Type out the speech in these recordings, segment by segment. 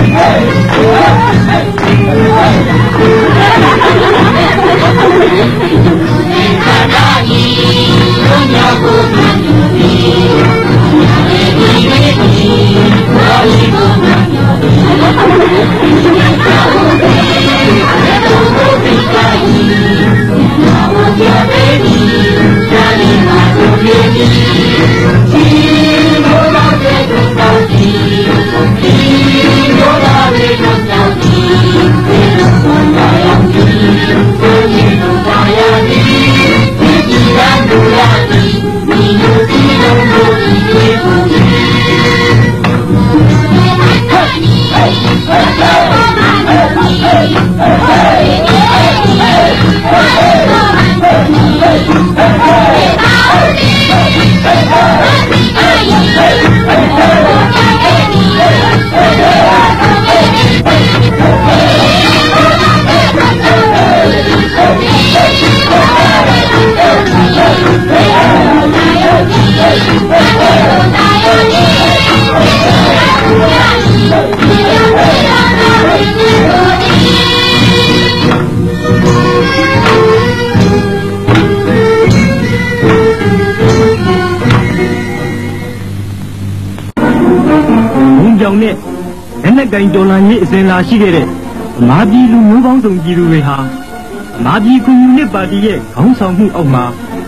ကင်တော်လှန်ရေးအစဉ်လာရှိခဲ့တဲ့မာပြည်လူမျိုးပေါင်းစုံပြည်သူတွေဟာမာပြည်ကွန်မြူနစ်ပါတီရဲ့ခေါင်းဆောင်မှုအောက်မှာ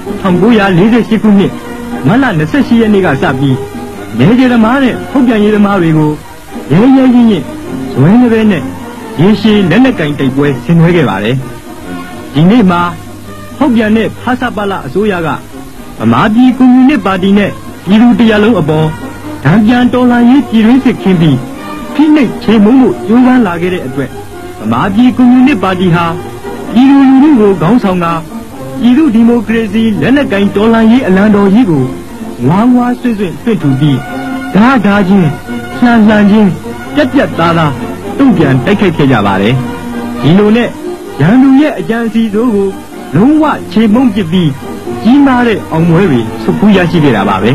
1948ခုနှစ်မတ်လ28ရက်နေ့ကစပြီးနေကြသမားနဲ့ထုတ်ပြန်ရေးသမားတွေကိုရဲရဲရင့်ရင့်ဇွဲနှပဲနဲ့ရေရှည်လက်နက်ကင်တိုက်ပွဲဆင်နွှဲခဲ့ပါတယ်။ဒီနေ့မှာထုတ်ပြန်တဲ့ဖဆပလအစိုးရကမာပြည်ကွန်မြူနစ်ပါတီနဲ့ပြည်သူတရားလုံးအပေါ်ဒဏ်ပြန်တော်လှန်ရေးပြည်တွင်းစစ်ခင်းပြီးဖိနှိပ်ချေမှုန်းမှုကျိုးပမ်းလာခဲ့တဲ့အတွက်ဗမာပြည်ကွန်မြူနစ်ပါတီဟာပြည်သူလူထုကိုခေါင်းဆောင်ကပြည်သူဒီမိုကရေစီလက်နက်ကင်တော်လှန်ရေးအလံတော်ကြီးကိုဝါးဝါးဆွင့်ဆွင့်ထွင့်ထူပြီးဓာချင်းလှန်ချင်းပြက်ပြက်သားသားတုံ့ပြန်တိုက်ခိုက်ခဲ့ကြပါတယ်ဒီလိုနဲ့ရန်သူရဲ့အကြံစီစိုးကိုလုံးဝချေမှုန်းပစ်ပြီးကြီးမားတဲ့အောင်ပွဲတွေဆုပ်ဖူးရရှိခဲ့တာပါပဲ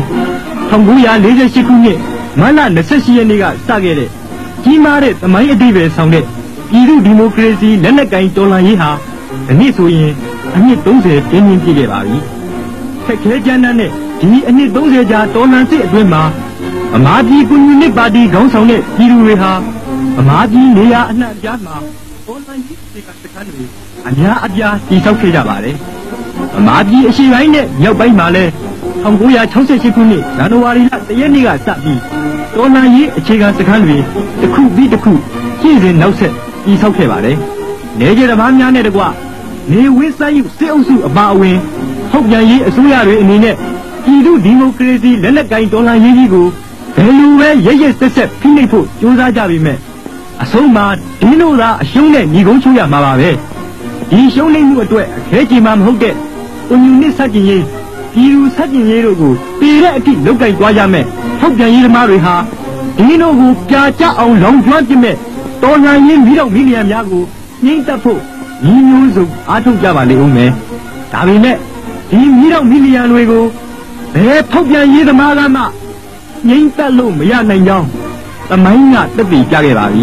1948ခုနှစ်မတ်လ28ရက်နေ့ကစခဲ့တဲ့ကြီးမားတဲ့သမိုင်းအဓိပ္ပာယ်ဆောင်တဲ့ပြည်သူဒီမိုကရေစီလက်နက်ကင်တော်လှန်ရေးဟာဒီနေ့ဆိုရင်အနှစ်30ပြည့်ခဲ့ပါပြီ။ခက်ခဲကြမ်းတမ်းတဲ့ဒီအနှစ်30ကြာတော်လှန်စစ်အတွင်းမှာဗမာပြည်ကွန်မြူနစ်ပါတီခေါင်းဆောင်တဲ့ပြည်သူတွေဟာဗမာပြည်နေရာအနှံ့အပြားမှာတော်လှန်ရေးစခန်းတွေအများအပြားတည်ဆောက်ခဲ့ကြပါတယ်။ဗမာပြည်အရှေ့ပိုင်းနဲ့မြောက်ပိုင်းမှာလည်း1968ခုနှစ်ဇန်နဝါရီလ1ရက်နေ့ကစပြီးတော်လှန်ရေးအခြေခံစခန်းတွေတစ်ခုပြီးတစ်ခုရှင်းစဉ်နောက်ဆက်တည်ဆောက်ခဲ့ပါတယ်။နေကြသမားများနဲ့တကွနေဝင်းဆိုင်ယူစစ်အုပ်စုအပါအဝင်ထုတ်ပြန်ရေးအစိုးရတွေအနေနဲ့ပြည်သူဒီမိုကရေစီလက်နက်ကင်တော်လှန်ရေးကြီးကိုဘယ်လိုပဲရရဆက်ဆက်ဖိနှိပ်ဖို့ကြိုးစားကြပေမဲ့အဆုံးမှာဒင်းတို့သာအရှုံးနဲ့ညီကုန်းချိုးရမှာပါပဲ။ဒီရှုံးနိမ့်မှုအတွက်အခဲကြီးမှမဟုတ်တဲ့ကွန်မြူနစ်ဆက်ကျင်ရေးပြည်သူဆက်ကျင်ရေးတို့ကိုပြည်တဲ့အထိလုတ်ကင်သွားကြမယ်ထုတ်ပြန်ရေးသမားတွေဟာဒီတို့ကိုပြာကျအောင်လောင်ကျွမ်းပြမဲ့တော်လှန်ရေးမိတော်မိလျံများကိုနှိမ့်သက်ဖို့ညီမျိုးစုံအားထုတ်ကြပါလိမ့်ဦးမယ်ဒါပေမဲ့ဒီမိတော်မိလျံတွေကိုဘယ်ထုတ်ပြန်ရေးသမားကမှနှိမ့်သက်လို့မရနိုင်ကြောင်းသမိုင်းကသက်သေပြခဲ့ပါပြီ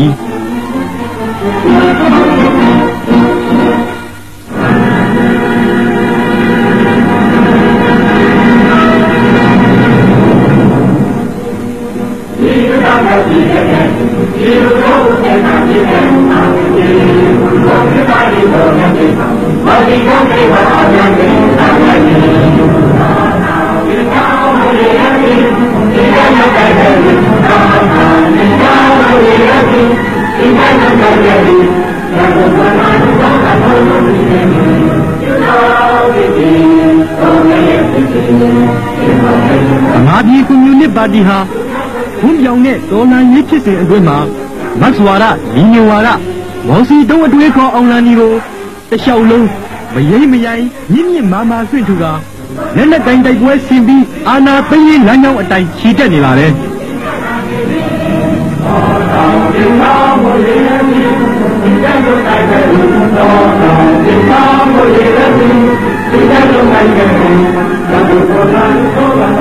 မာပြည်ကွန်မြူနစ်ပါတီဟာဘုံပြောင်တဲ့တော်လှန်ရေးဖြစ်စဉ်အတွင်းမှာမတ်စဝါဒညီညွတ်ဝါဒဝေါစီတုံးအတွေးခေါ်အောင်လန်ဒီကိုတလျှောက်လုံးမရိမ့်မရိုင်းမြင့်မြင့်မာမာဆွင့်ထူတာလက်နက်ကင်တိုက်ပွဲဆင်ပြီးအာဏာသိမ်းရေးလမ်းကြောင်းအတိုင်းခြေတက်နေပါလေ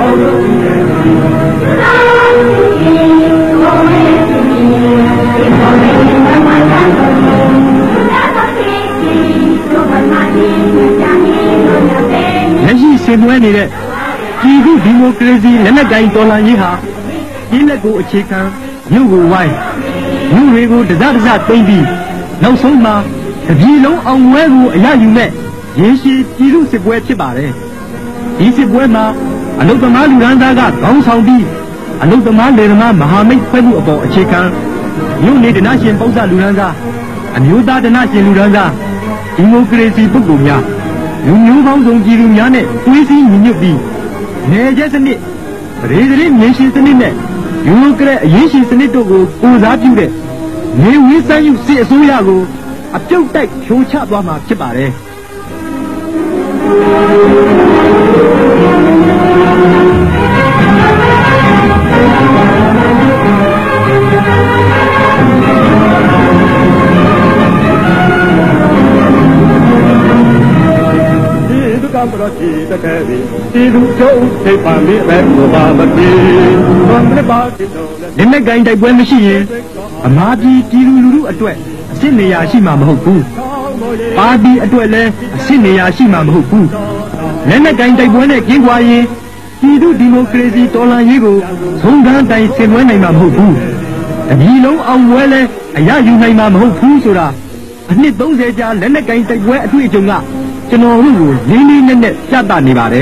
ဗင်နွှဲနေတဲ့ပြည်သူဒီမိုကရေစီလက်နက်ကိုင်တော်လှန်ရေးဟာဒီလက်ကိုအခြေခံမြို့ကိုဝိုင်းလူတွေကိုတစသိမ့်ပြီးနောက်ဆုံးမှာတပြည်လုံးအောင်ပွဲကိုအရယူမဲ့ရေရှည်ပြည်သူစစ်ပွဲဖြစ်ပါတယ်ဒီစစ်ပွဲမှာအလုသမားလူရန်သားကခေါင်းဆောင်ပြီးအလုသမားလေသမားမဟာမိတ်ဖွဲ့မှုအပေါ်အခြေခံမြို့နေဒနာရှင်ပေါင်းစလူရန်သားအမျိုးသားဒနာရှင်လူရန်သားဒီမိုကရေစီပုဂ္ဂိုလ်များလူမျိုးပေါင်းစုံပြည်သူများနဲ့သွေးစည်းညီညွတ်ပြီးနယ်ကျစနစ်ရေဒရီမြေရှင်စနစ်နဲ့ယူရိုကရက်အရေးရှင်စနစ်တို့ကိုကိုစားပြုတဲ့နေဝေးစမ်းယူစစ်အစိုးရကိုအပြုတ်တိုက်ဖြိုချသွားမှာဖြစ်ပါတယ်ကံပရတိတကယ်ဒီလူတို့သိပါမိပဲဘာမပြေဘာမပါတော့လက်နဲ့ဂိုင်းတိုက်ပွဲမရှိရင်အမားပြည်ပြည်လူလူအတွက်အစ်စ်နေရာရှိမှာမဟုတ်ဘူးပါတီအတွက်လည်းအစ်စ်နေရာရှိမှာမဟုတ်ဘူးလက်နဲ့ဂိုင်းတိုက်ပွဲနဲ့ကျင်းပွားရင်ပြည်သူဒီမိုကရေစီတော်လှန်ရေးကိုသုံးကန်းတိုင်ဆင်နွှဲနိုင်မှာမဟုတ်ဘူးတပြည်လုံးအောင်ပွဲလဲအရယူနိုင်မှာမဟုတ်ဘူးဆိုတာအနှစ်30ကြာလက်နဲ့ဂိုင်းတိုက်ပွဲအတွေ့အကြုံကကျွန်တော်တို့ကိုလေးလေးနက်နက်ပြသနေပါတယ်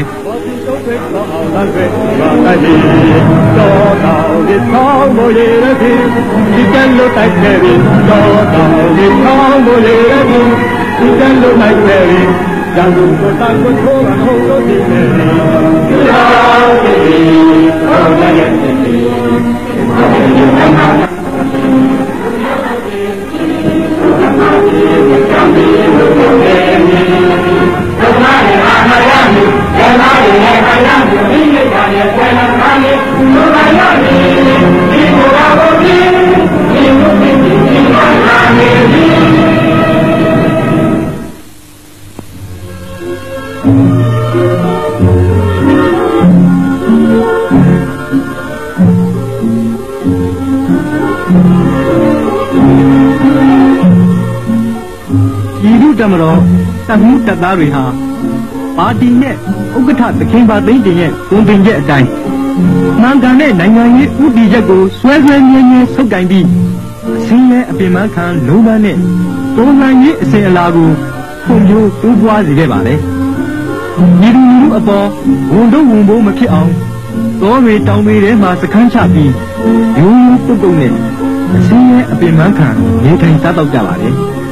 တမတော်တမှုတပ်သားတွေဟာပါတီနဲ့ဥက္ကဋ္ဌသခင်ပါသိန်းတင်ရဲ့ဝန်ပင်ချက်အတိုင်းမှန်ကန်တဲ့နိုင်ငံရေးဥပဒေချက်ကိုဆွဲဆွဲမြဲမြဲဆုပ်ကိုင်ပြီးအစင်းနဲ့အပင်ပန်းခံလုံးပန်းနဲ့တော်လှန်ရေးအစဉ်အလာကိုဖွံ့ဖြိုးတိုးပွားစေခဲ့ပါလေညီလူလူအပေါ်ဝန်တို့ဝန်ဘိုးမဖြစ်အောင်တော်တွေတောင်တွေထဲမှာစခန်းချပြီးရိုးရိုးပုတ်ပုတ်နဲ့အစင်းနဲ့အပင်ပန်းခံနေထိုင်စားတော့ကြပါလေ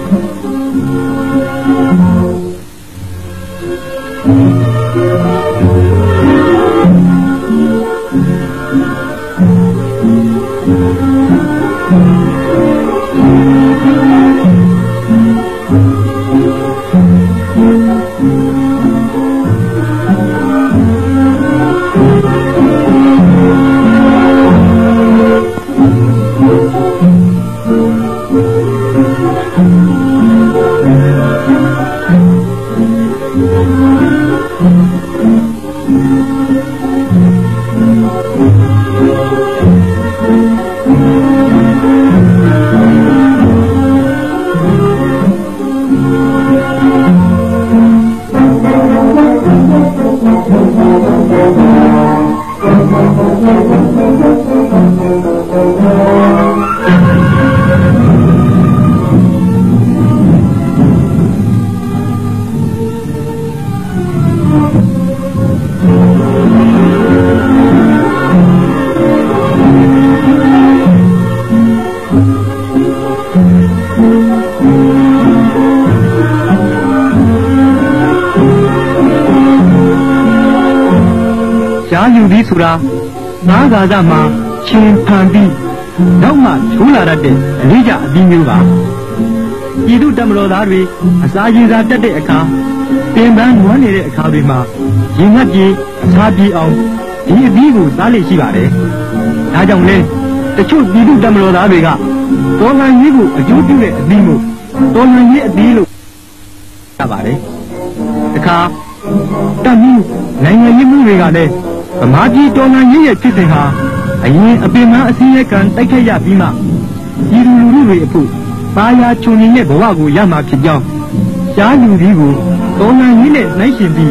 ယူပြီးဆိုတာနားကားမှာချင်းဖန်ပြီးနောက်မှချိုးလာတတ်တဲ့အလေးကြအပြီးမျိုးပါပြည်သူတမတော်သားတွေအစာရည်စားတက်တဲ့အခါပင်ပန်းနွမ်းနေတဲ့အခါတွေမှာရင်ငတ်ပြေအစာပြေအောင်ဒီအပြီးကိုစားလိမ့်ရှိပါတယ်ဒါကြောင့်လဲတချို့ပြည်သူတမတော်သားတွေကတော်လှန်ရေးကိုအကျိုးပြုတဲ့အပြီးမို့တော်လှန်ရေးအပြီးလို့ရပါတယ်တခါတမီးနိုင်ငံရေးမှုတွေကလည်းဗမာပြည်တော်လှန်ရေးရဲ့ဖြစ်စဉ်ဟာအရင်အပင်မအစည်းအကံတိုက်ခိုက်ရပြီးမှပြည်သူလူထုတွေအဖို့ပါရာချုံနေတဲ့ဘဝကိုရမှာဖြစ်ကြောင်းရှားလူကြီးကိုတော်လှန်ရေးနဲ့နှိုင်းယှဉ်ပြီးရ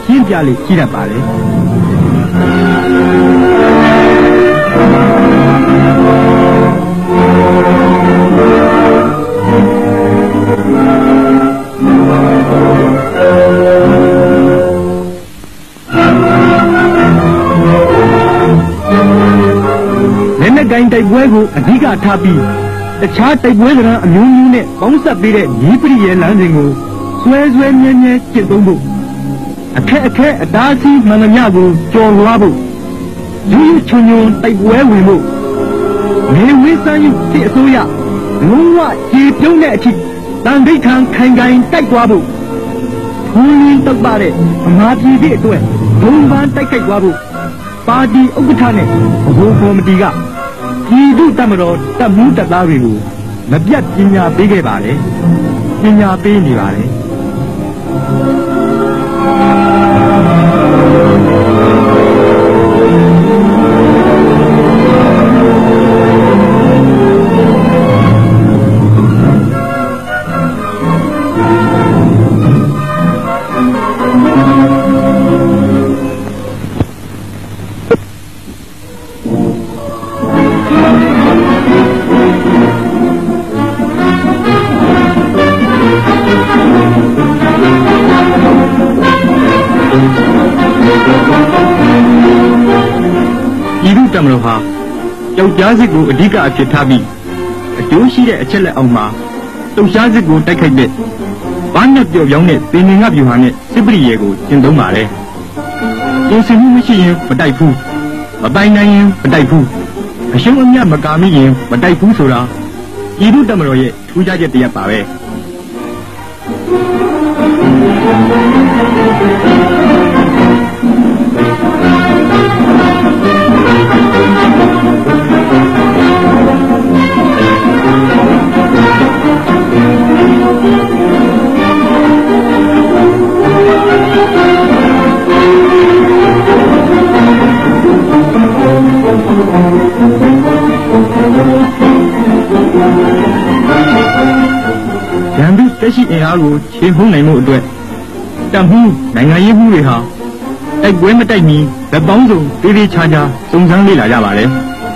ရှင်းပြလေရှိတတ်ပါလေလက်နက်ကိုင်တိုက်ပွဲကိုအဓိကထားပြီးတခြားတိုက်ပွဲကအမျိုးမျိုးနဲ့ပေါင်းစပ်ပေးတဲ့ညီပရိရဲ့လမ်းစဉ်ကိုဆွဲမြဲကျင့်သုံးဖို့အခက်အတားအဆီးမှန်သမျှကိုကျော်လွှားဖို့ယူချွန်တိုက်ပွဲဝင်ဖို့နေဝေးစမ်းယူစစ်အစိုးရလုံးဝကြေပြုံးတဲ့အထိတန်ခိတ်ခံခိုင်တိုက်သွားဖို့ခုလင်းတော့ပါတဲ့အမှားပြည်သည့်အတွက်ဘုံပန်းတိုက်ခိုက်သွားဖို့ပါတီဥက္ကဋ္ဌနဲ့ဘိုးကော်မတီကပြည်သူ့တပ်မတော်တပ်မှုတပ်သားတွေကိုမပြတ်ပညာပေးခဲ့ပါတယ်ပညာပေးနေပါတယ်တမလို့ဟာကြောက်ကြားစစ်ကိုအဓိကအဖြစ်ထားပြီးအကျိုးရှိတဲ့အချက်လက်အောင်မှာတုတ်ရှားစစ်ကိုတိုက်ခိုက်တဲ့ဘာနဲ့ပြော့ပြောင်းတဲ့ပင်ငင်ကပြူဟာနဲ့စစ်ပရိယေကိုကျင့်သုံးပါတယ်။ပြင်ဆင်မှုမရှိရင်မတိုက်ဘူးမပိုင်နိုင်ရင်မတိုက်ဘူးအရှုံးအမြတ်မကာမိရင်မတိုက်ဘူးဆိုတာပြည်သူ့တမလို့ရဲ့ထူးခြားချက်တစ်ရပ်ပါပဲ။ရန်သူတက်ရှိအင်အားကိုခြေဖုံးနိုင်မှုအတွက်တပ်မှုနိုင်ငံရေးမှုတွေဟာတိုက်ပွဲမတိုက်မီလက်ပေါင်းစုံသေးသေးချာချာစုံစမ်းလေ့လာကြပါတယ်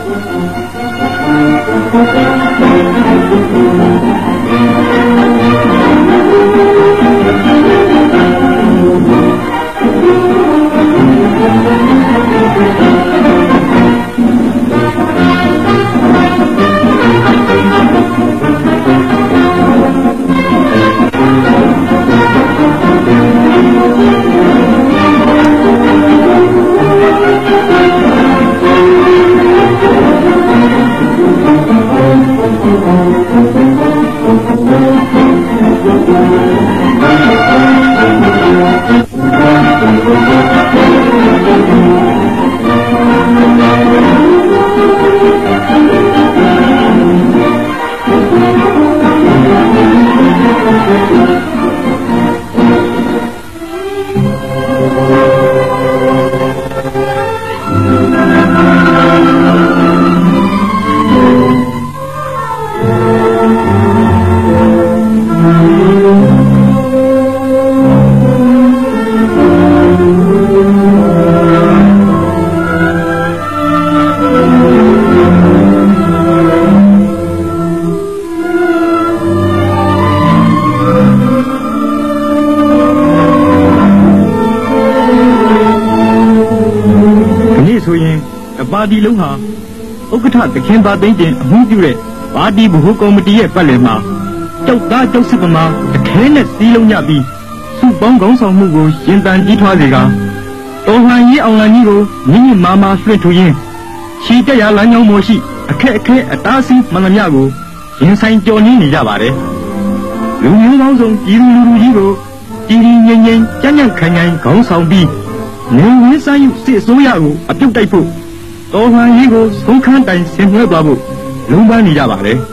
ပါတီလုံးဟာဥက္ကဋ္ဌသခင်ပါသိန်းတင်အမှုပြုတဲ့ပါတီဗဟိုကော်မတီရဲ့ပတ်လည်မှာကြောက်သားကြောက်စစ်ပမာတခဲနဲ့စီးလုံးညပြီးစုပေါင်းခေါင်းဆောင်မှုကိုရှင်သန်ကြီးထွားစေကတော်လှန်ရေးအောင်လှန်ကြီးကိုမြင့်မြင့်မာမာလွှင့်ထူရင်းခြေတက်ရလမ်းကြောင်းပေါ်ရှိအခက်အခဲအတားအဆီးမှန်သမျှကိုရင်ဆိုင်ကြော်နှင်းနေကြပါတယ်လူမျိုးပေါင်းစုံပြည်သူလူထုကြီးကိုကြည်ငြိမ်ကြမ်းကြမ်းခိုင်ခေါင်းဆောင်ပြီးနေဝင်းဆိုင်ယူစစ်အစိုးရကိုအပြုတ်တိုက်ဖို့တော်လှန်ရေးကိုဆုံးခန်းတိုင်ဆင်နွှဲသွားဖို့လုံးပန်းနေကြပါလေ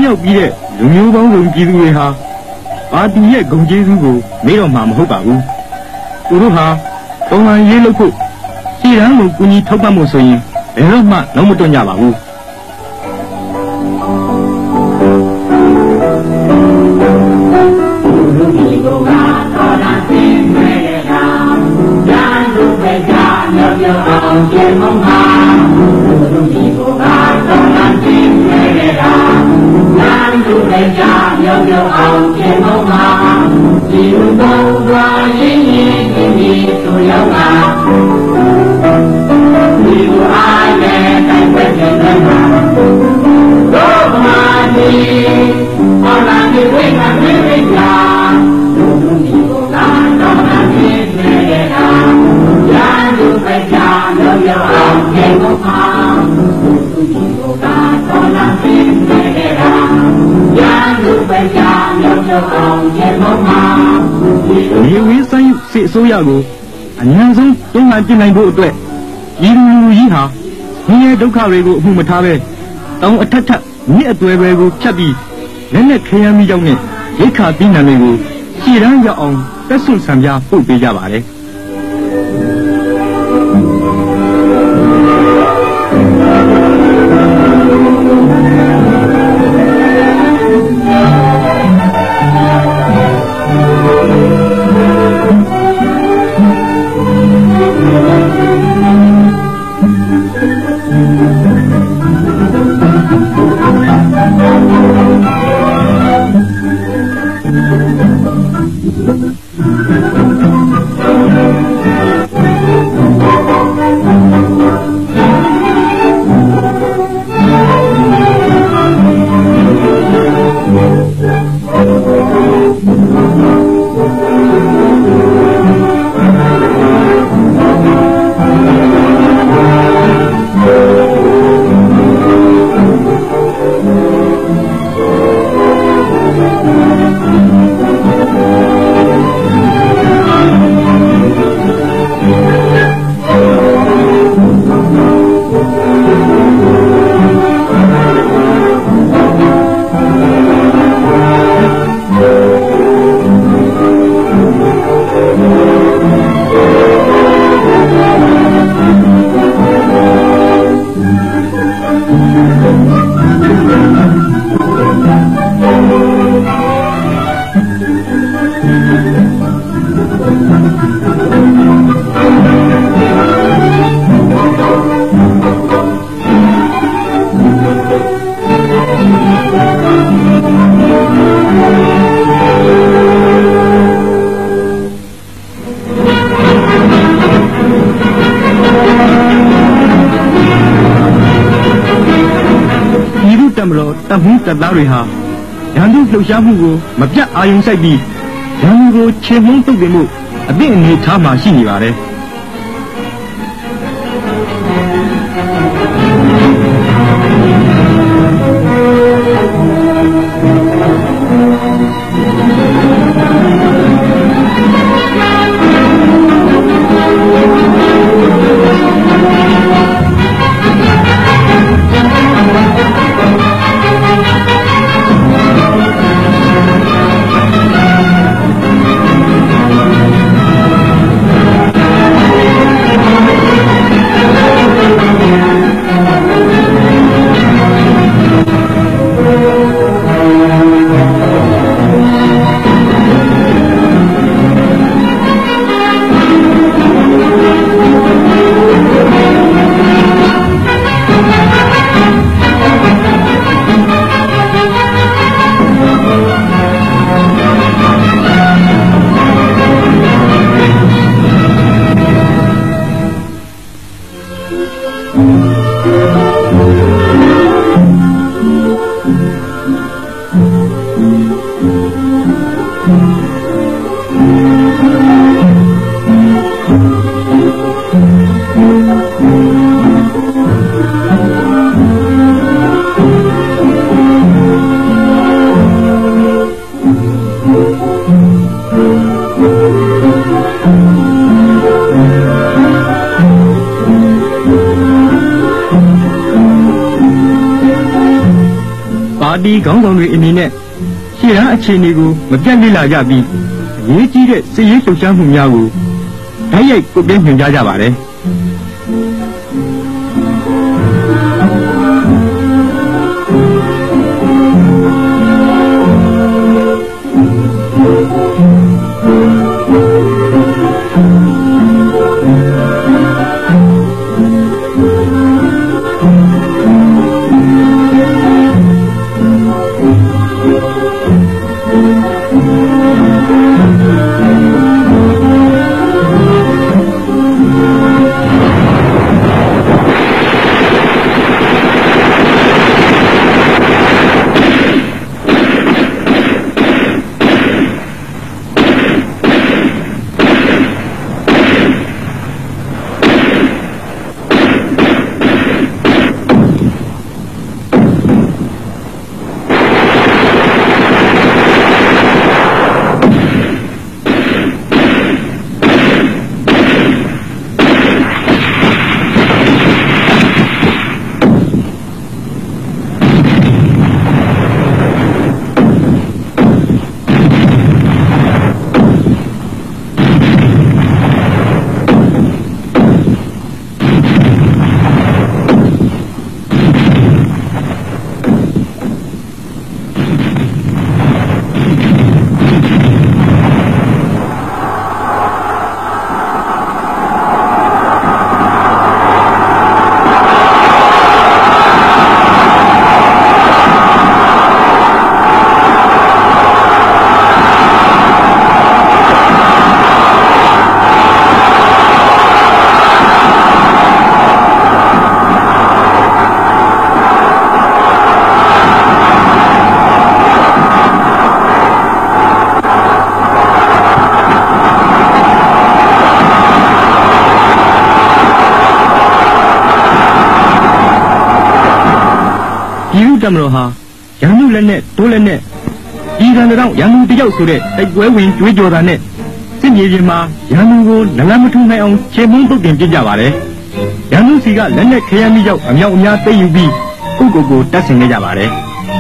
ရောက်ပြီးတဲ့လူမျိုးပေါင်းစုံပြည်သူတွေဟာပါတီရဲ့ဂုဏ်ကျေးဇူးကိုမေ့တော့မှာမဟုတ်ပါဘူးသူတို့ဟာတော်လှန်ရေးလုပ်ဖို့ရှေ့တန်းကိုကူညီထောက်ပံ့မှုဆိုရင်ဘယ်တော့မှလုံးမတွန့်ကြပါဘူးကျေမုံဟာလူကြီးကိုကတော်လန်ခြင်းနဲ့ရာနာလူတွေကြာမြောက်မြောက်အောင်ကျေမုံဟာဒီလူတော်ကရင်းရင်းကြီးကြီးဆိုရောက်လာဒီလူအားနဲ့တိုင်းပဲကျင်းနေတာတို့မာဒီတော်လန်ခြင်းဝိညာဉ်တွေကြာလူကြီးကိုကတော်လန်ခြင်းနဲ့ရာနာလူတွေကြာရောက်အောင်ကျေမုံဟာသူကြီးကိုကတော်လာခြင်းနဲ့ရာရန်သူပဲကြာရောက်အောင်ကျေမုံဟာဒီဝိဆိုင်စစ်အစိုးရကိုအញ្ញံဆုံးတွန်းလှန်ပြနိုင်ဖို့အတွက်ဒီလူကြီးဟာငရဲဒုက္ခတွေကိုအမှုမထားပဲတောင်းအထက်ထက်မြစ်အသွဲတွေကိုဖြတ်ပြီးလက်နဲ့ခရမ်းမိကြောင်းနဲ့ရိတ်ခါပြီးနံတွေကိုရှည်တန်းရောက်အောင်တက်ဆွဆံပြပို့ပေးကြပါတယ်တပ်မှုတပ်သားတွေဟာရန်သူလှုပ်ရှားမှုကိုမပြတ်အာရုံစိုက်ပြီးရန်သူကိုချေမှုန်းတုတ်တင်မှုအသင့်အနေထားမှရှိနေပါတယ်တီခေါင်းဆောင်တွေအနေနဲ့ရှေ့တန်းအခြေအနေကိုမပြတ်လေ့လာကြပြီးအရေးကြီးတဲ့စစ်ရေးလှုပ်ရှားမှုများကိုဓာတ်ရိုက်ကုတ်ပြင်းညွှန်ကြားကြပါတယ်တမတော်ဟာရန်သူလက်နဲ့တိုးလက်နဲ့ဒီကံတောင်ရန်သူတယောက်ဆိုတဲ့တိုက်ပွဲဝင်ကြွေးကြော်တာနဲ့စစ်မြေပြင်မှာရန်သူကိုနလမထူနိုင်အောင်ခြေမုံတုတ်တင်ပြကြပါတယ်ရန်သူစီကလက်နဲ့ခရမ်းမိရောက်အမြောက်အများသိမ်းယူပြီးကိုကိုတတ်ဆင်ခဲ့ကြပါတယ်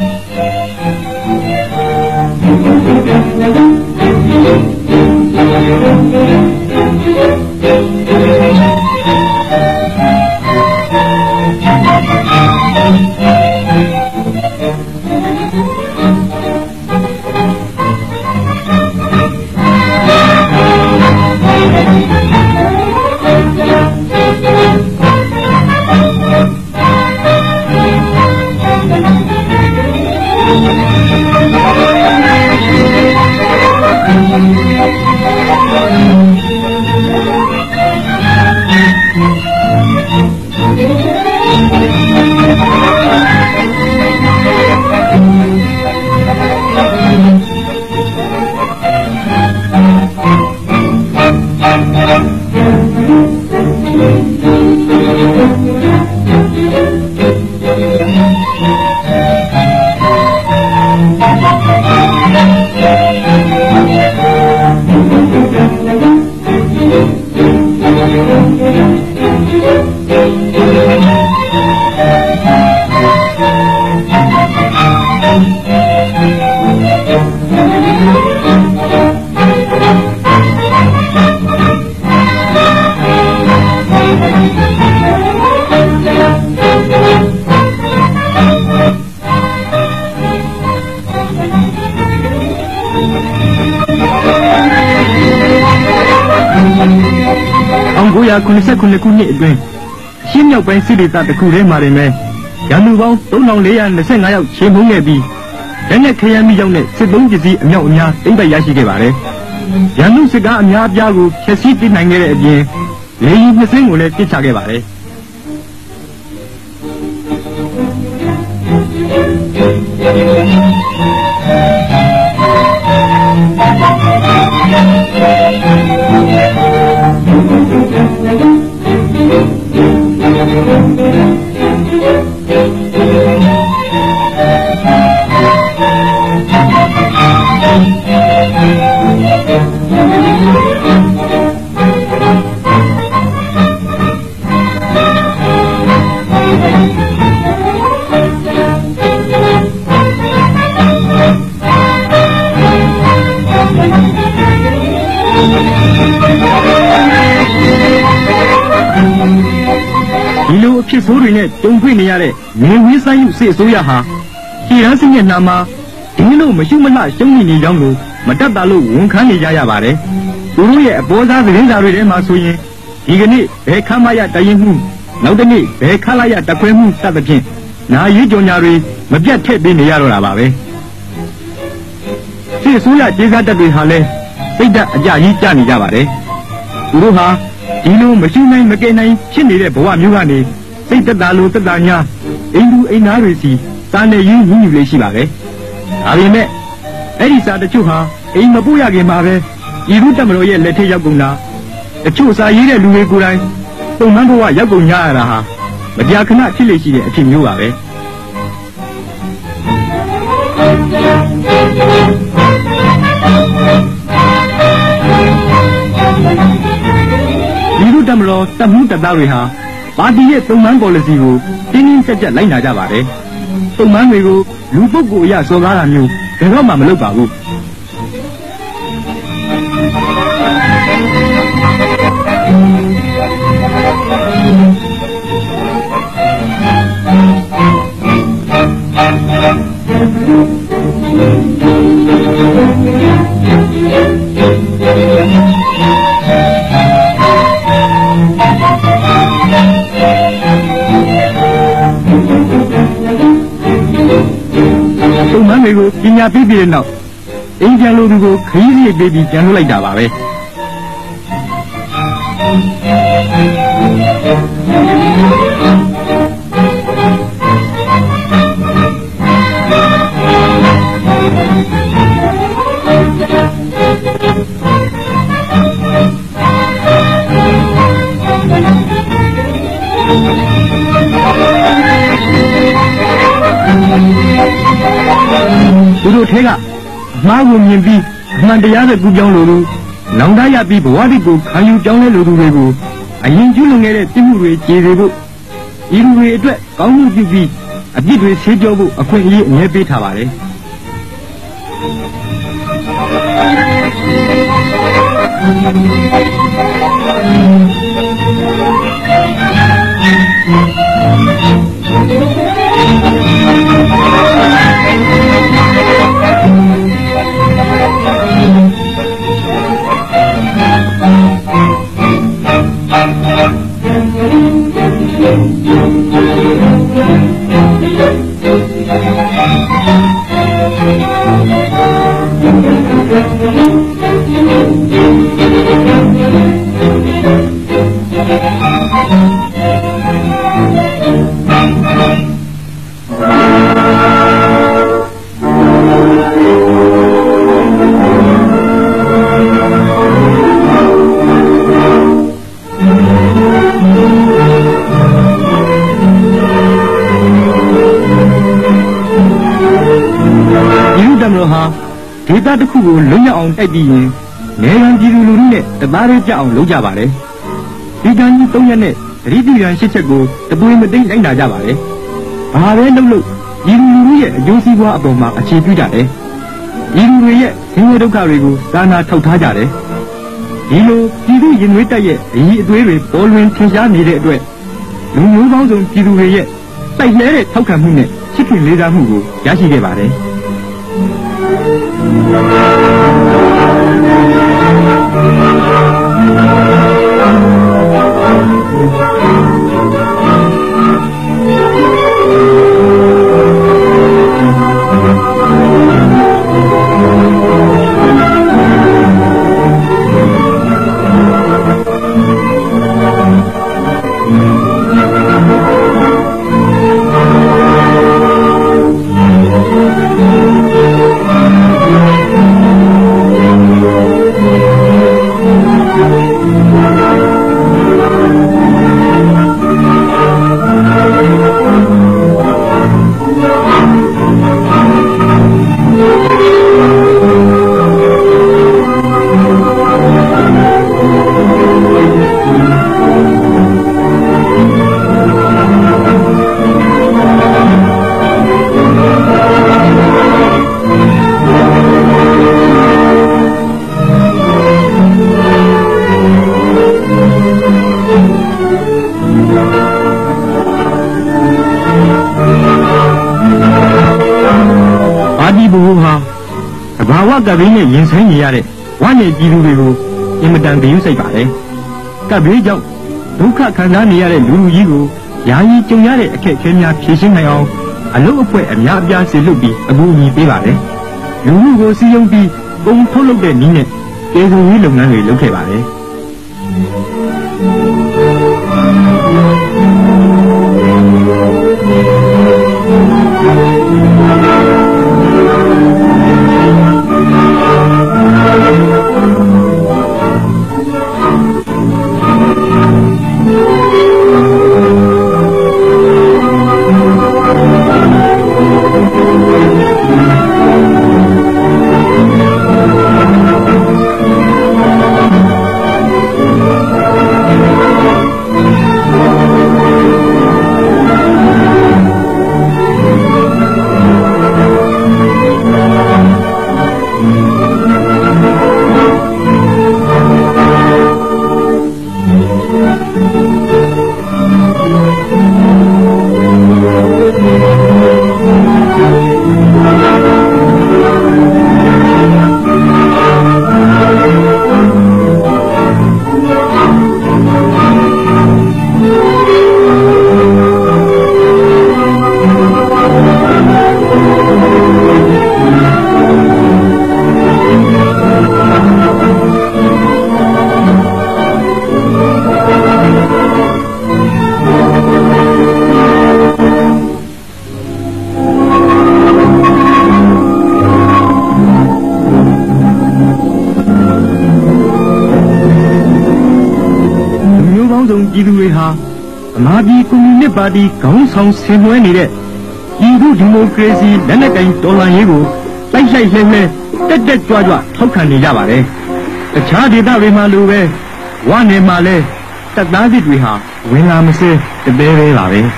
1989ခုနှစ်အတွင်းရှင်းမြောက်ပိုင်းစစ်ဒေသတစ်ခုထဲမှာတင်ပဲရန်သူပေါင်း3425ယောက်ချေမှုန်းခဲ့ပြီးလက်နက်ခရမ်းမိရောက်တဲ့စစ်သုံးပစ္စည်းအမြောက်အများသိမ်းပိုက်ရရှိခဲ့ပါတယ်။ရန်သူစစ်ကားအများအပြားကိုဖျက်ဆီးပစ်နိုင်ခဲ့တဲ့အပြင်လေယာဉ်2စင်းကိုလည်းပစ်ချခဲ့ပါတယ်။ဒီလိုအဖြစ်ဆိုးတွေနဲ့ကြုံတွေ့နေရတဲ့နေဝေးဆိုင်ယူစစ်အစိုးရဟာခြေရန်စမျက်နှာမှာဒီလိုမရှိမလှရှုံးနေကြောင်းကိုမတတ်တာလို့ဝန်ခံနေကြရပါတယ်သူတို့ရဲ့အပေါ်စားသတင်းစာတွေထဲမှာဆိုရင်ဒီကနေ့ဘယ်ခမ်းမရတရင်မှုနောက်တစ်နေ့ဘယ်ခါလာရတခွဲမှုစသဖြင့်နာရီကြော်ညာတွေမပြတ်ထည့်ပေးနေရတော့တာပါပဲစစ်အစိုးရဒေသတပ်တွေဟာလည်းစိတ်ဓာတ်အကြကြီးကြနေကြပါတယ်သူတို့ဟာဒီလိုမရှိနိုင်မကယ်နိုင်ဖြစ်နေတဲ့ဘဝမျိုးကနေစိတ်သက်သာလို့သက်သာညာအိမ်လူအိမ်သားတွေစီစာနဲ့ရင်းညှိနှိုင်းလေးရှိပါပဲဒါပေမဲ့အဲ့ဒီစာတချို့ဟာအိမ်မပို့ရခင်မှာပဲဤလူတက်မတော်ရဲ့လက်ထက်ရောက်ကုန်တာတချို့စာရေးတဲ့လူတွေကိုယ်တိုင်ပုံမှန်ဘဝရောက်ကုန်ကြရတာဟာမကြာခဏဖြစ်လေရှိတဲ့အဖြစ်မျိုးပါပဲဒီလူတက်မတော်တပ်မှုတပ်သားတွေဟာပါတီရဲ့ပုံမှန် policy ကိုတင်းတင်းကျပ်ကျပ်လိုက်နာကြပါတယ်ပုံမှန်တွေကိုလူပုဂ္ဂိုလ်အရစော်ကားတာမျိုးဘယ်တော့မှမလုပ်ပါဘူးပုံမှန်တွေကိုပညာပေးပြီးတဲ့နောက်အိမ်ပြန်လို့သူကိုခရီးစီပေးပြီးပြန်လွှတ်လိုက်တာပါပဲသူတို့ထဲကအမှားကိုမြင်ပြီးအမှန်တရားနဲ့ကူးပြောင်းလို့နောင်တရပြီးဘဝတိကိုခံယူပြောင်းလဲလိုသူတွေကိုအရင်ကျူးလွန်ခဲ့တဲ့ပြစ်မှုတွေကြေစေဖို့ဤလူတွေအတွက်ကောင်းမှုပြုပြီးအပြစ်တွေဆေးကြောဖို့အခွင့်အရေးအမြဲပေးထားပါတယ်ဒေသတစ်ခုကိုလုံရောက်အောင်တိုက်ပြီးရင်နေရန်ပြည်သူလူထုနဲ့တသားရေးကြအောင်လုပ်ကြပါတယ်ဒီကံကြီး3ရက်နဲ့သတိပြုရန်8ချက်ကိုတပွေမသိမ့်လိုက်နာကြပါတယ်ဘာပဲလုပ်လို့ပြည်သူလူထုရဲ့အကျိုးစီးပွားအပေါ်မှာအခြေပြုကြတယ်ပြည်သူတွေရဲ့ဆင်းရဲဒုက္ခတွေကိုသာနာထောက်ထားကြတယ်ဒီလိုပြည်သူရင်သွေးတက်ရဲ့အရေးအသွေးတွေပေါ်လွင်ထင်ရှားနေတဲ့အတွက်လူမျိုးပေါင်းစုံပြည်သူတွေရဲ့တိုက်လဲတဲ့ထောက်ခံမှုနဲ့ချစ်ခင်လေးစားမှုကိုရရှိခဲ့ပါတယ်ကပ်ဘေးနဲ့ရင်ဆိုင်နေရတဲ့ဝါနဲ့ပြည်သူတွေကိုအင်မတန်ဂရုစိုက်ပါတယ်ကပ်ဘေးကြောင့်ဒုက္ခခံစားနေရတဲ့လူလူကြီးကိုယာယီကြုံရတဲ့အခက်အခဲများဖြေရှင်းနိုင်အောင်အလုပ်အဖွဲ့အများအပြားစေလွှတ်ပြီးအကူအညီပေးပါတယ်လူလူကိုစီယုံပြီးပုံထုတ်လုပ်တဲ့နည်းနဲ့ကျေးဇူးရေးလုပ်ငန်းတွေလုပ်ခဲ့ပါတယ်ပြည်သူတွေဟာအမာပြည်ကွန်မြူနစ်ပါတီခေါင်းဆောင်ဆင်နွှဲနေတဲ့ပြည်သူဒီမိုကရေစီလက်နက်ကိုင်တော်လှန်ရေးကိုတိုက်ဆိုင်လှည့်လှဲတက်တက်ကြွကြွထောက်ခံနေကြပါတယ်။တခြားဒေသတွေမှာလိုပဲဝနယ်မှာလည်းတပ်သားစစ်တွေဟာဝင်လာမစဲတပဲပဲပါပဲ။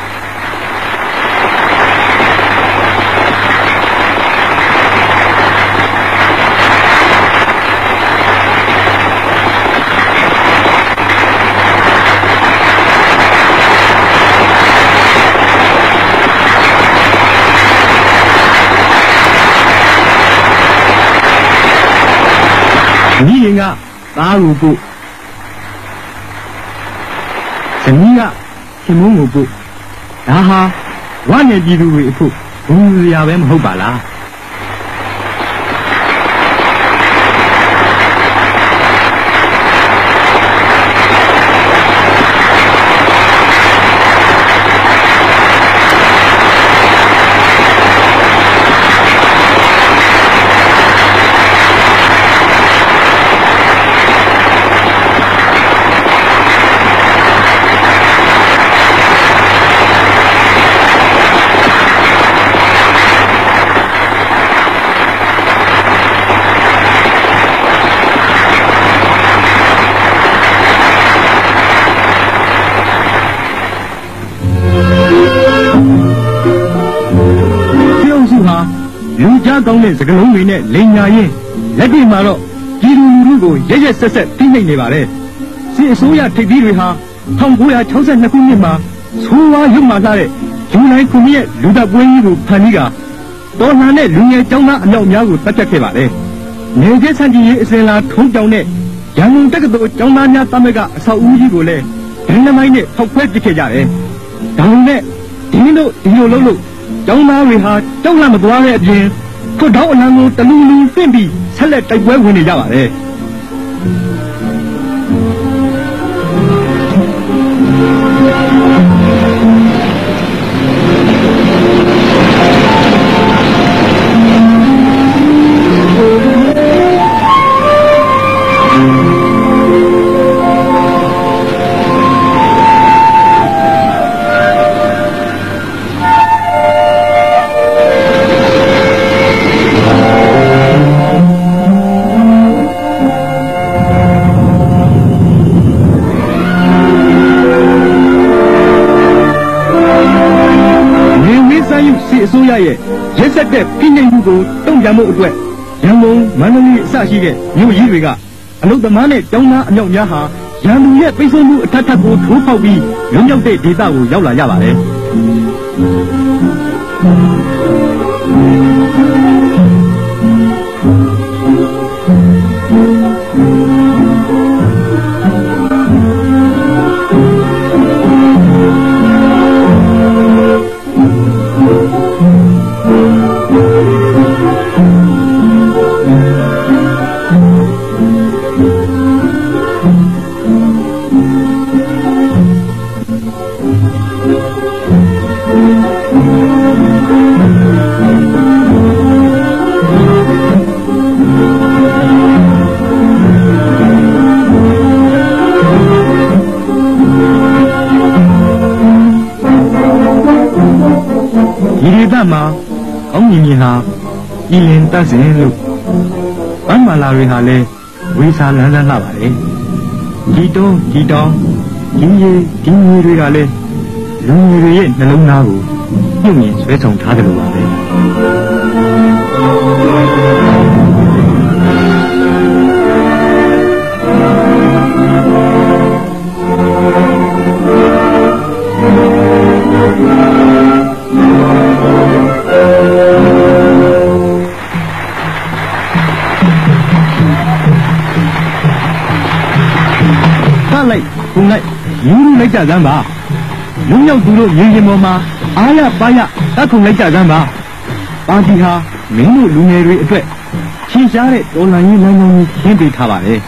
ညီရင်ကသားကိုပို့ဇနီးကခင်မုန်းကိုပို့ဒါဟာဝနယ်ပြည်သူတွေအဖို့ဘူးစရာပဲမဟုတ်ပါလားလူကြားကောင်းတဲ့စကလုံးတွေနဲ့လိန်ညာရင်းလက်တွေ့မှာတော့ပြည်သူလူထုကိုရက်ရက်ဆက်ဆက်ထိနှိပ်နေပါတယ်စစ်အစိုးရထိပ်သီးတွေဟာ1962ခုနှစ်မှာဆိုးဝါးရုပ်မာလာတဲ့ဇူလိုင်9ရက်လူတပ်ပွဲကြီးကိုဖန်ပြီးကတော်လှန်တဲ့လူငယ်ចောင်းသားအမြောက်များကိုတပ်ဖြတ်ခဲ့ပါတယ်နေကျဆန့်ကျင်ရေးအစဉ်လာထုံးကြောင်တဲ့ရန်ကုန်တက္ကသိုလ်ចောင်းသားများတမက်ကအဆောက်အဦကြီးကိုလည်းဒိနမိုင်းနဲ့ဖောက်ခွဲပစ်ခဲ့ကြတယ်ဒါပေမဲ့ဒီလိုလုပ်လို့ကျောင်းသားတွေဟာကြောက်လန့်မသွားတဲ့အပြင်ထွတ်တောင်းအလံကိုတလူလူဖင့်ပြီးဆက်လက်တိုက်ပွဲဝင်နေကြပါတယ်အစိုးရရဲ့ရက်စက်တဲ့ပြည်နယ်မှုကိုတုံ့ပြန်မှုအတွက်ရန်ကုန်မန္တလေးအစရှိတဲ့မြို့ကြီးတွေကအလုသမားနဲ့ကျောင်းသားအမြောက်များဟာရန်သူရဲ့ပိတ်ဆို့မှုအထက်ထပ်ကိုထိုးဖောက်ပြီးလွတ်မြောက်တဲ့ဒေသကိုရောက်လာကြပါတယ်။မှာကောင်းမြင်မြင်ဟာဤလင်တတ်စဉ်လို့ဗန်းမာလာတွေဟာလည်းဝေစာလန်းလန်းလာပါတယ်ဒီတောဒီတောင်ဒီရေဒီမြေတွေကလည်းလူငယ်တွေရဲ့နှလုံးသားကိုညှို့မြင်ဆွဲဆောင်ထားတယ်လို့ပါပဲလိုက်ခုလိုက်ယူလူလိုက်ကြစမ်းပါလူမြောက်သူတို့ရင်ရင်ပေါ်မှာအားရပါရတတ်ခုလိုက်ကြစမ်းပါပါတီဟာမင်းတို့လူငယ်တွေအတွက်ရှင်းရှားတဲ့တော်လှန်ရေးလမ်းကြောင်းကိုရှင်းပြထားပါတယ်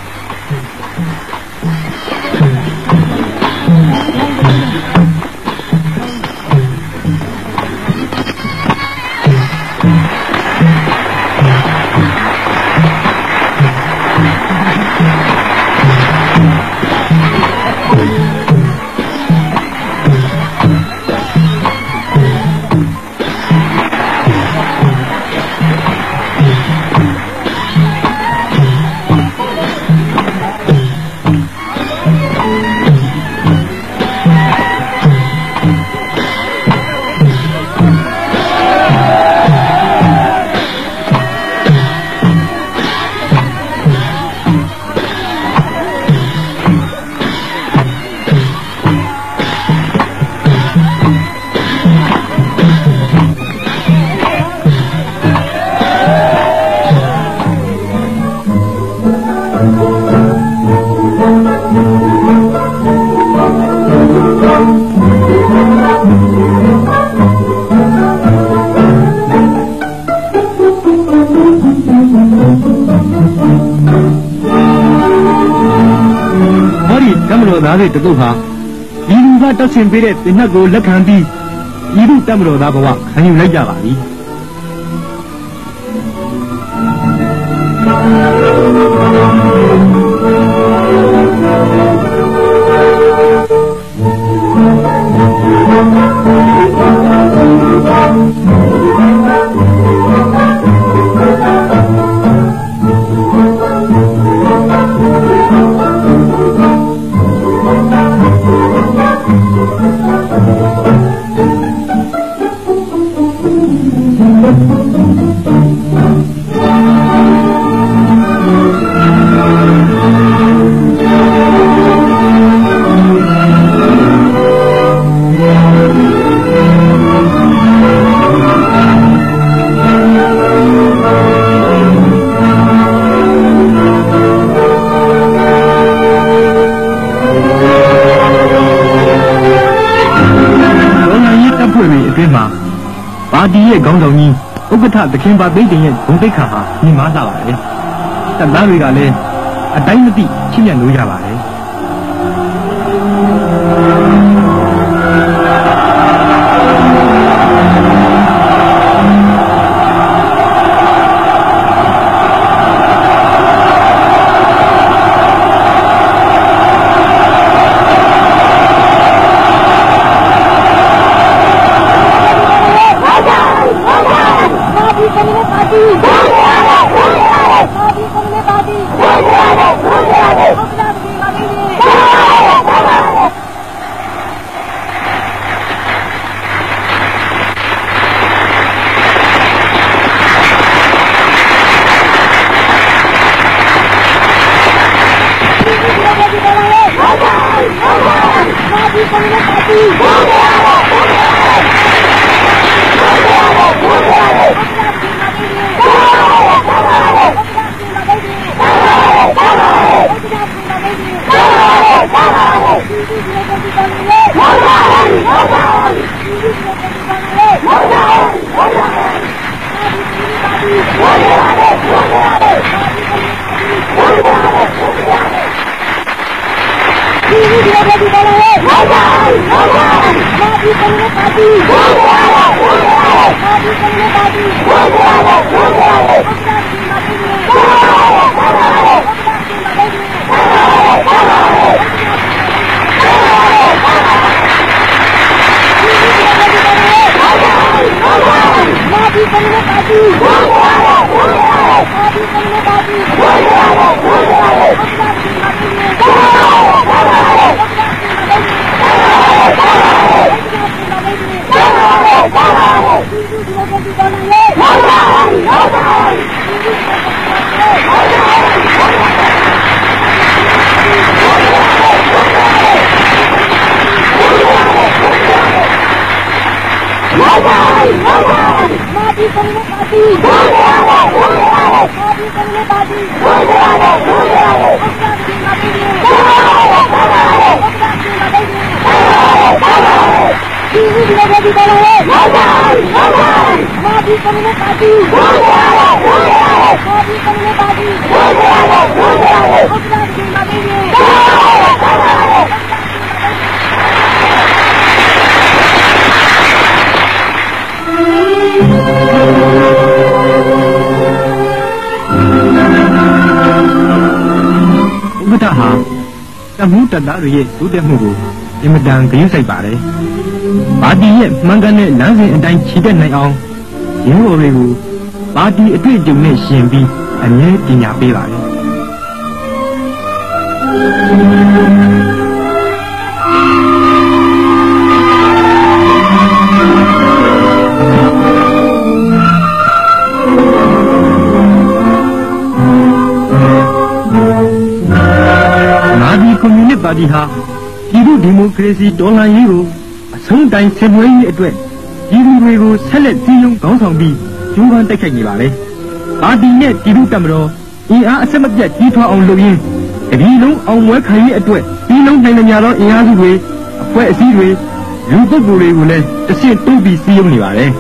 သားတွေတပုတ်ဟာဤလူကတက်ဆင်ပေးတဲ့တင်နှက်ကိုလက်ခံပြီးဤလူတက်မတော်သားဘဝခံယူလိုက်ကြပါပြီပါတီရဲ့ခေါင်းဆောင်ကြီးဥက္ကဋ္ဌသခင်ပါသိတင်ရဲ့ဂုဏ်သိက္ခာဟာမြင့်မားလာပါတယ်။တပ်သားတွေကလည်းအတိုင်းမသိချစ်မြတ်လို့ရပါတယ်။ Come on! တမှုတသားတွေရဲ့တိုးတက်မှုကိုအင်မတန်ဂရုစိုက်ပါတယ်။ပါတီရဲ့မှန်ကန်တဲ့လမ်းစဉ်အတိုင်းခြေတက်နိုင်အောင်ရင်းဘော်တွေကိုပါတီအတွေ့အကြုံနဲ့ရှင်ပြီးအမြဲပညာပေးပါတယ်ကွန်မြူနစ်ပါတီဟာပြည်သူ့ဒီမိုကရေစီတော်လှန်ရေးကိုအဆုံးတိုင်ဆင်နွှဲရေးအတွက်ပြည်သူတွေကိုဆက်လက်စည်းရုံးခေါင်းဆောင်ပြီးကြိုးပမ်းတိုက်ခိုက်နေပါလေ။ပါတီနဲ့ပြည်သူ့တပ်မတော်အင်အားအဆက်မပြတ်ကြီးထွားအောင်လုပ်ရင်းတပြည်လုံးအောင်ပွဲခံရေးအတွက်ပြည်လုံးနိုင်ကြသောအင်အားစုတွေအဖွဲ့အစည်းတွေလူပုဂ္ဂိုလ်တွေကိုလည်းတစ်ဆင့်တိုးပြီးစည်းရုံးနေပါလေ။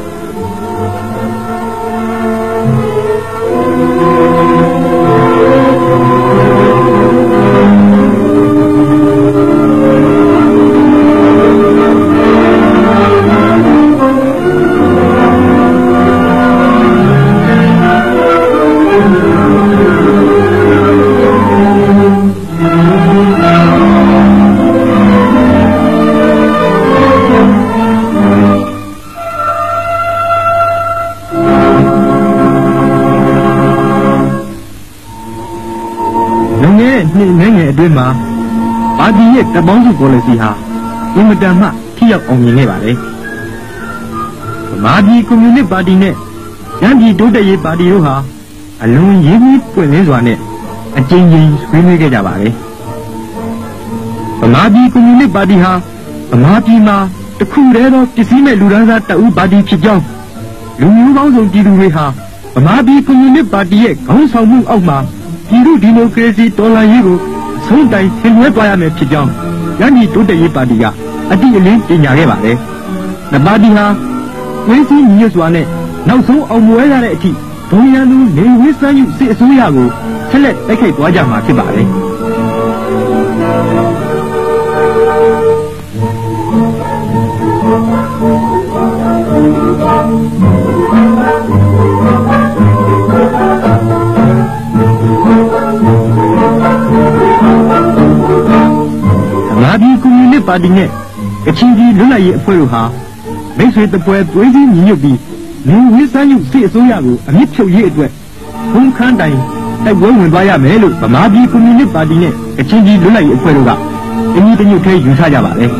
အတွင်းမှာပါတီရဲ့တပ်ပေါင်းစု policy ဟာအင်မတန်မှထိရောက်အောင်မြင်ခဲ့ပါတယ်။ဗမာပြည်ကွန်မြူနစ်ပါတီနဲ့ရန်ပြည်တိုးတက်ရေးပါတီတို့ဟာအလွန်ရင်းနှီးပွင့်လင်းစွာနဲ့အကြိမ်ကြိမ်ဆွေးနွေးခဲ့ကြပါတယ်။ဗမာပြည်ကွန်မြူနစ်ပါတီဟာဗမာပြည်မှာတစ်ခုတည်းသောပစ္စည်းမဲ့လူဒန်းစားတအုပ်ပါတီဖြစ်ကြောင်းလူမျိုးပေါင်းစုံပြည်သူတွေဟာဗမာပြည်ကွန်မြူနစ်ပါတီရဲ့ခေါင်းဆောင်မှုအောက်မှာပြည်သူ့ဒီမိုကရေစီတော်လှန်ရေးကိုဆုံးတိုင်ဆင်နွှဲသွားရမယ်ဖြစ်ကြောင်းရန်ပြည်တိုးတက်ရေးပါတီကအတိအလင်းကြေညာခဲ့ပါတယ်။ပါတီဟာဝင်းစည်းညီညွတ်စွာနဲ့နောက်ဆုံးအောင်ပွဲရတဲ့အထိဒုံရန်သူနေဝင်းစမ်းယူစစ်အစိုးရကိုဆက်လက်တိုက်ခိုက်သွားကြမှာဖြစ်ပါတယ်။ဗမာပြည်ကွန်မြူနစ်ပါတီနဲ့ကချင်ပြည်လွတ်လပ်ရေးအဖွဲ့တို့ဟာမိတ်ဆွေတပွဲသွေးစည်းညီညွတ်ပြီးလူဝင်းစမ်းယူစစ်အစိုးရကိုအမြင့်ဖြုတ်ရေးအတွက်ဘုံခန်းတိုင်တိုက်ပွဲဝင်သွားရမယ်လို့ဗမာပြည်ကွန်မြူနစ်ပါတီနဲ့ကချင်ပြည်လွတ်လပ်ရေးအဖွဲ့တို့ကအညီတညွတ်ထဲယူဆကြပါလေ။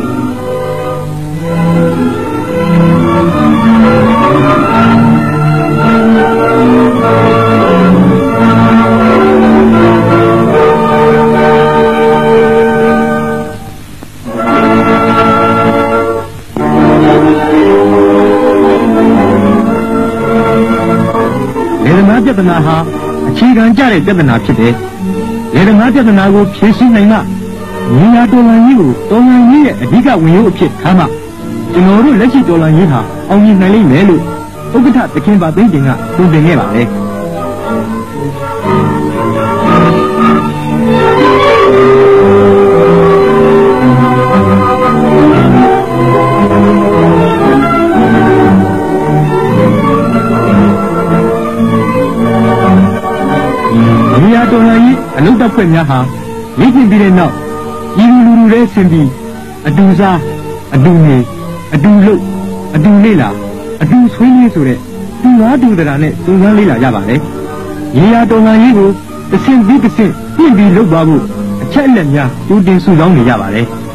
ပြဿနာဟာအခြေခံကျတဲ့ပြဿနာဖြစ်တယ်။လယ်သမားပြဿနာကိုဖြေရှင်းနိုင်မှညီညာတော်လှန်ရေးကိုတော်လှန်ရေးရဲ့အဓိကဝင်ရုပ်အဖြစ်ထားမှကျွန်တော်တို့လက်ရှိတော်လှန်ရေးဟာအောင်မြင်နိုင်လိမ့်မယ်လို့ဥက္ကဋ္ဌသခင်ပါသိန်းတင်ကတွင်တင်ခဲ့ပါလေ။တော်လှန်ရေးအလုပ်တပ်ဖွဲ့များဟာလေ့ကျင့်ပြီးတဲ့နောက်ပြည်သူလူထုတွေဆင်ပြီးအတူစားအတူနေအတူလုပ်အတူလေ့လာအတူဆွေးနွေးဆိုတဲ့တူလားတူတရာနဲ့စုံစမ်းလေ့လာကြပါလေ။ရေယာတော်လှန်ရေးကိုတစ်ဆင့်ပြီးတစ်ဆင့်ပြင်ပြီးလုပ်သွားဖို့အချက်အလက်များကြိုတင်စုဆောင်းနေကြပါလေ။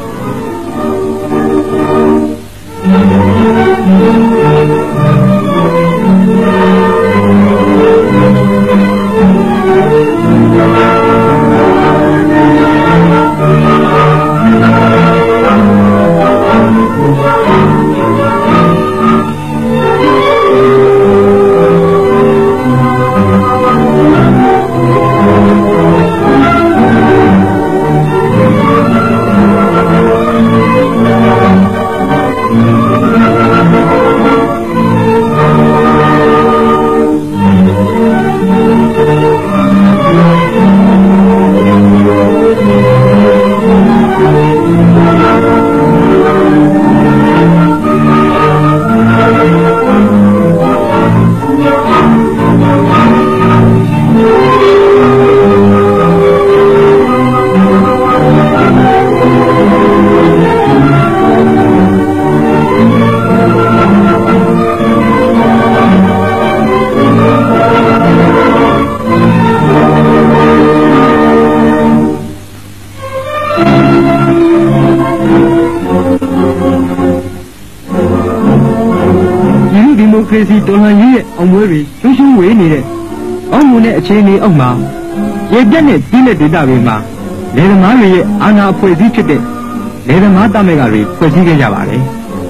ရေစီတော်လှန်ရေးရဲ့အောင်ပွဲတွေရှုံးရှုံးဝေးနေတဲ့အောင်းမွန်တဲ့အခြေအနေအောက်မှာရေပြတ်တဲ့ကြီးလက်ဒေသတွေမှာလယ်သမားတွေရဲ့အာဏာအဖွဲ့အစည်းဖြစ်တဲ့လယ်သမားတပ်မကတွေဖွဲ့စည်းခဲ့ကြပါတယ်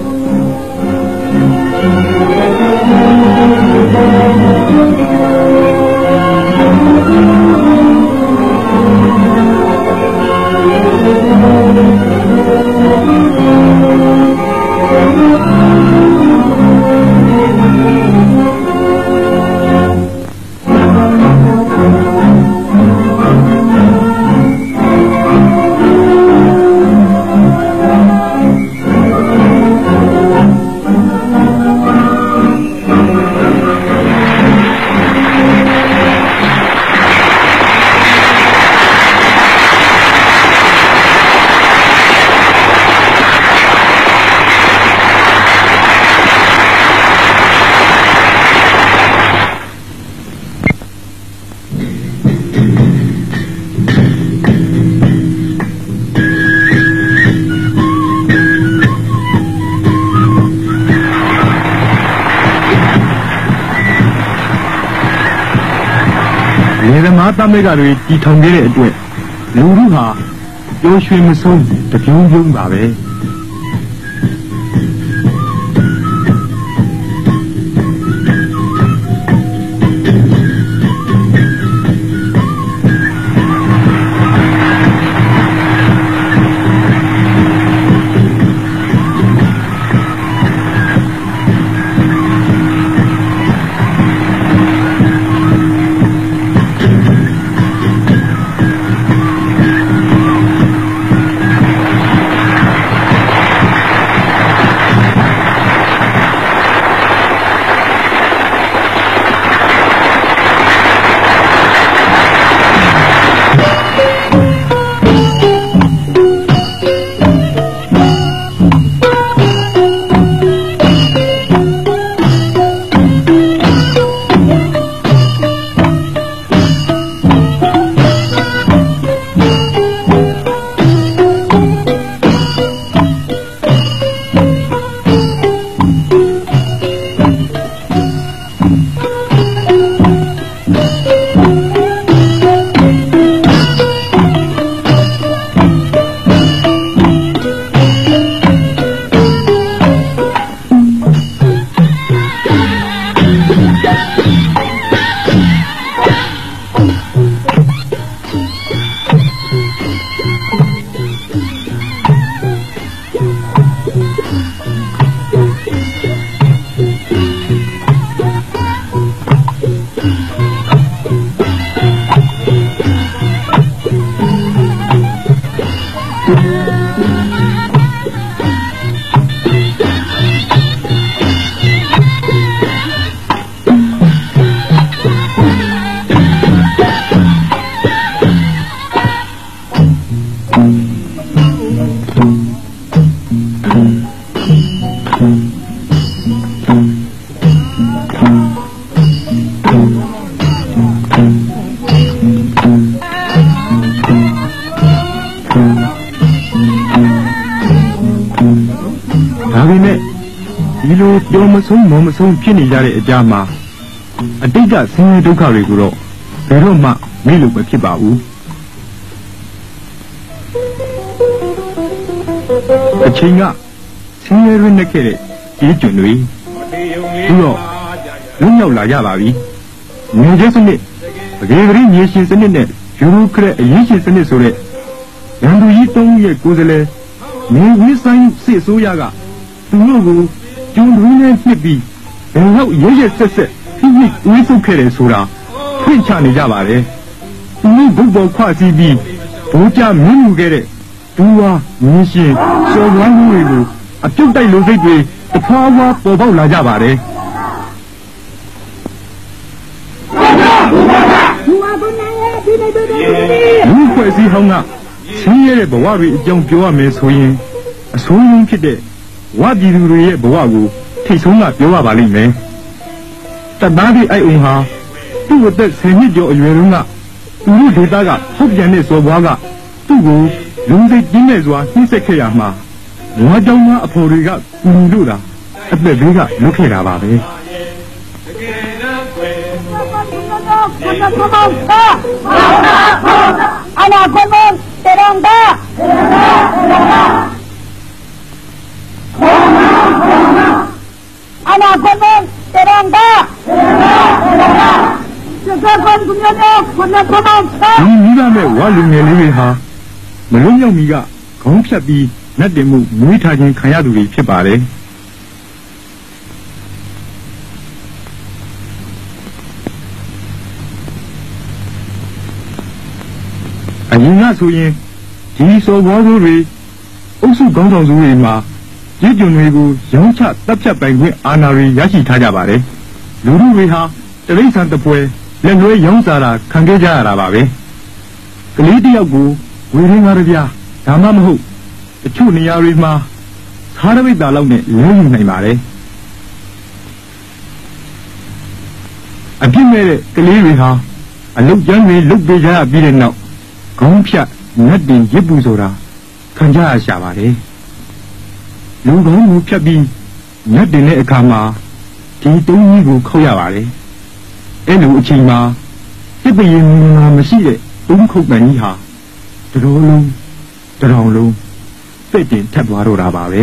သမဂ္ဂတွေတည်ထောင်ခဲ့တဲ့အတွက်လူထုဟာပျော်ရွှင်မဆုံးတပြုံးပြုံးပါပဲပြောမဆုံးမမဆုံးဖြစ်နေကြတဲ့အကြမှာအတိတ်ကဆင်းရဲဒုက္ခတွေကိုတော့ဘယ်တော့မှမေ့လို့မဖြစ်ပါဘူးအချိန်ကဆင်းရဲရင်းနဲ့ခဲ့တဲ့ကြေးကျွန်တွေသူတော့လွတ်မြောက်လာကြပါပြီငွေကြေးစနစ်ပကေဂရိမြေရှင်စနစ်နဲ့ယူရိုကရက်အရေးရှင်စနစ်ဆိုတဲ့ရန်သူကြီးသုံးရဲ့ကိုယ်စားလှယ်မြေဝင်းဆိုင်စစ်ဆိုးရကသူတို့ကိုကျုံတွင်းနဲ့ဖြစ်ပြီးဘယ်တော့ရဲရဲဆက်ဆက်ဖိဖိဝေးဆုပ်ခဲ့တယ်ဆိုတာဖွင့်ချနေကြပါတယ်သူတို့ဘုတ်ပေါ်ခွစီပြီးဘိုးကြမင်းမှုခဲ့တဲ့ဒူဝါမြင်းရှင်စော်ဝမ်းမှုတွေကိုအပြုတ်တိုက်လူစိတ်တွေတဖွာဖွာပေါ်ပေါက်လာကြပါတယ်လူဖွဲ့စည်းဟောင်းကဆင်းရဲတဲ့ဘဝတွေအကြောင်းပြောရမယ်ဆိုရင်အဆိုးဆုံးဖြစ်တဲ့ဝါပြည်သူတွေရဲ့ဘဝကိုထိတ်ဆုံးကပြောရပါလိမ့်မယ်တပ်သားတွေအိုက်အောင်ဟာသူ့အသက်10နှစ်ကျော်အရွယ်တုန်းကသူတို့ဒေသကဟုတ်ပြန်တဲ့စော်ဘွားကသူ့ကိုလူစိတ်ကြီးနဲ့စွာနှိမ့်ဆက်ခဲ့ရမှာငွားကြောင်းသားအဖော်တွေကကူညီလို့တာအသက်ဘေးကလွတ်ခဲ့တာပါပဲ Ana kumanta, ana kumanta, terangga, ana kumanta, terangga, sekarang dunia ana kumanta. ဒီမိဘမဲ့ဝါလူငယ်လေးတွေဟာမလုံးမြောက်မီကခေါင်းဖြတ်ပြီးနတ်တင်မှုမွေးထားခြင်းခံရသူတွေဖြစ်ပါတယ်အရင်ကဆိုရင်ဒီစော်ဘွားတွေအုပ်စုခေါင်းဆောင်စုတွေမှာရည်ကြုံတွေကိုရောင်းချတပ်ဖြတ်ပိုင်ခွင့်အာဏာတွေရရှိထားကြပါတယ်လူလူတွေဟာတရိษံတပွဲလက်လွဲရောင်းစားတာခံခဲ့ကြရတာပါပဲကလေးတယောက်ကိုဝေရင်းကားရပြဒါမှမဟုတ်တချို့နေရာတွေမှာသာရဝိတ္တာလောက်နဲ့လဲယူနိုင်ပါတယ်အပြစ်မဲ့တဲ့ကလေးတွေဟာအလုတ်ကျန်းတွေလုတ်ပေးကြရပြီးတဲ့နောက်ခေါင်းဖြတ်နတ်တင်ရစ်ပူဆိုတာခံကြရရှာပါတယ်လူကောင်းကိုဖြတ်ပြီးနတ်တင်တဲ့အခါမှာဒီတုံးကြီးကိုခောက်ရပါတယ်အဲ့လိုအချိန်မှာစစ်ပရင်မရှိတဲ့တုံးခုတ်ပန်ကြီးဟာတတော်လုံးတရောင်လုံးစိတ်တင်ထက်သွားတော့တာပါပဲ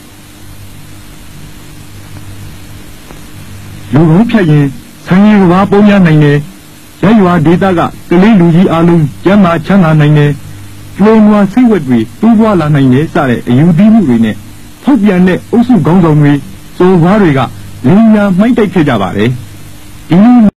လူကောင်းဖြတ်ရင်ဆန်းရီကဘာပုံရနိုင်တယ်ရရွာဒေသကကလေးလူကြီးအလုံးကျမ်းမာချမ်းသာနိုင်တယ်ကျွေးမွားစိတ်ဝက်တွေတိုးပွားလာနိုင်တယ်စတဲ့အယူသီးမှုတွေနဲ့ထုတ်ပြန်တဲ့အုပ်စုခေါင်းဆောင်တွေစိုးဘွားတွေကလင်းညာမိုက်တိုက်ခဲ့ကြပါတယ်ဒီလို